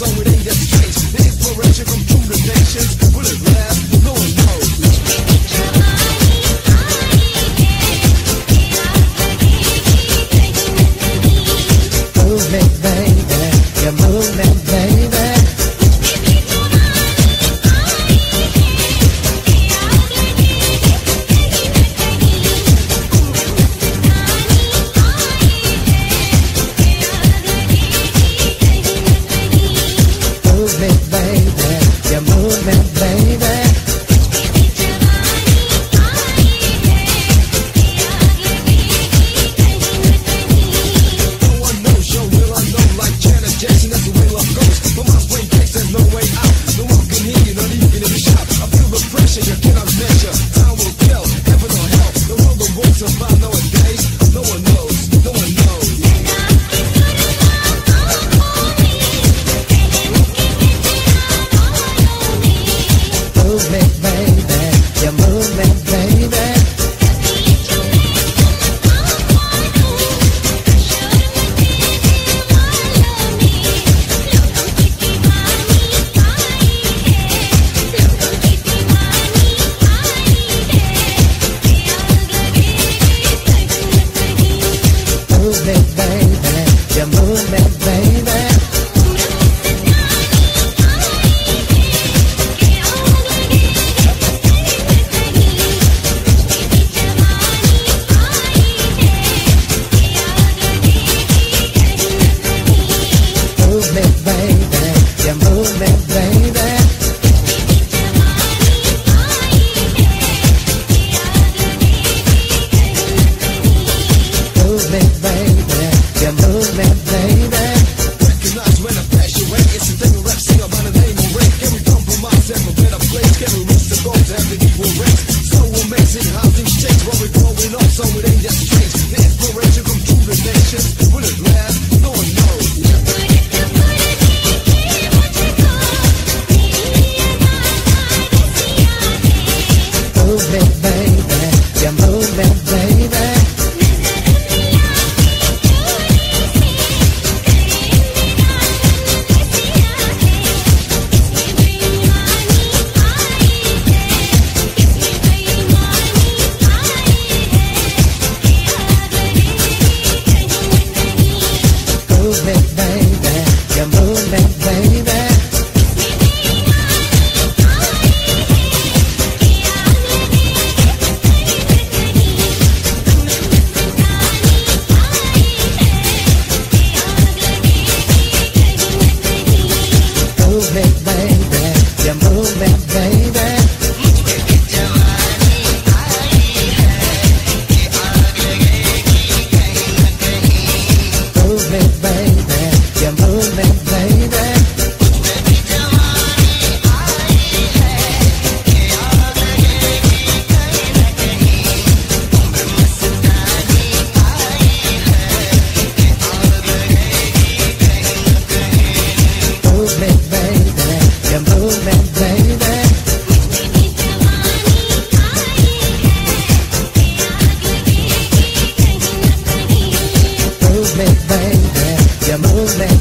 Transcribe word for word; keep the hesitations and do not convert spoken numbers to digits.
so it ain't that strange. The inspiration from true the nations. Will it last? No one knows. Move it, baby. You move it, baby. Move it, baby. You move it, baby. No one knows your will unknown like Janet Jackson. That's the way love goes. But my brain thinks there's no way out. No one can hear you, not even in the shop. I feel the pressure you cannot measure. Time will tell, heaven or hell. The world that won't survive nowadays. No one knows, no one knows. Move it, baby. You move it, baby. Move it, baby. You move it, baby. Move it, baby. You move it, baby. Move it, baby. You move it, baby. Recognize when I pass your way. It's a thing of rap, sing by the name of Ray. Can we compromise, have a better place? Can we reach the goal to have the equal race? So amazing how things change when we're growing up, so it ain't that strange. The inspiration from true the nations. Will it last? No one knows. Move it, baby. You move it, baby. Move it, baby. You move it, baby. Move it, baby. You move it, baby. Move it, baby. You move it, baby. Move it, baby. You move it, baby. Move it, baby. You move it,